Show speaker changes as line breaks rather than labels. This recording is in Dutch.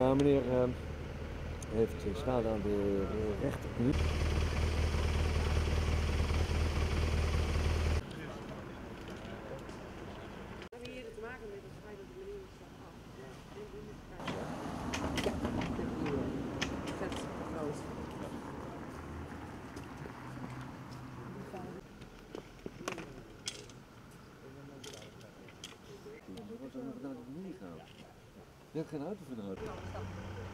Meneer heeft schade aan de rechterknie.
We hebben hier te maken met het feit dat de meneer is af. Vet groot.
Wat is er nou naar de familie gaan? Je hebt geen auto voor de auto.